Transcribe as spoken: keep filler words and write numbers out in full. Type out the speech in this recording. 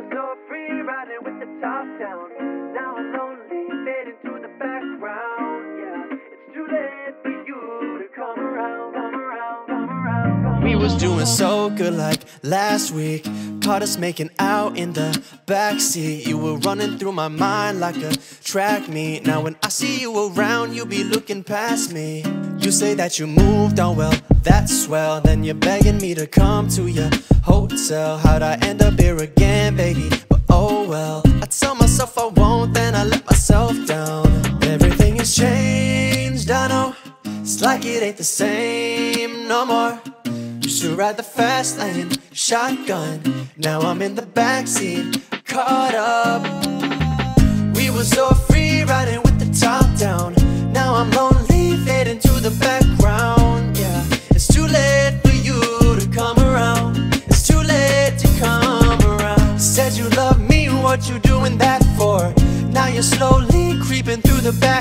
so free riding with the top down. Now I'm lonely, fading to the background. Yeah, it's too late for you to come around, come around, come around, come We was around. doing so good like last week. Caught us making out in the backseat. You were running through my mind like a track meet. Now when I see you around, you be looking past me. You say that you moved on, well, that's swell. Then you're begging me to come to your hotel. How'd I end up here again, baby? But oh well. I tell myself I won't, then I let myself down. Everything has changed, I know. It's like it ain't the same no more. Used to ride the fast lane, shotgun. Now I'm in the backseat, caught up. We were so free riding with the top down. Now I'm lonely, fading to the background. Yeah, it's too late for you to come around. It's too late to come around. Said you love me, what you doing that for? Now you're slowly creeping through the back